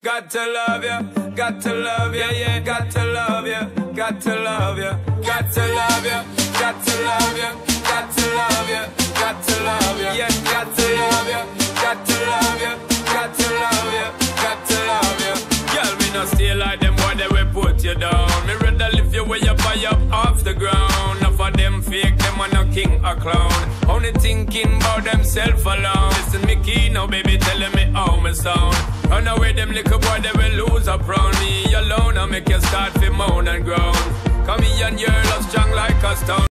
Got to love you, got to love you, yeah, got to love you, got to love you, got to love you, got to love you, got to love you, got to love you, yeah, got to love you, got to love you, got to love you, got to love you. Girl, me no stay like them boy, they will put you down. Me rather lift you way up high up off the ground. Enough of them fake, them are no king or clown. Only thinking about themself alone. Listen me key now, baby, telling me how me sound. Run away them little boy, they will lose up round me alone. I make you start to moan and groan. Come here and you're love strong like a stone.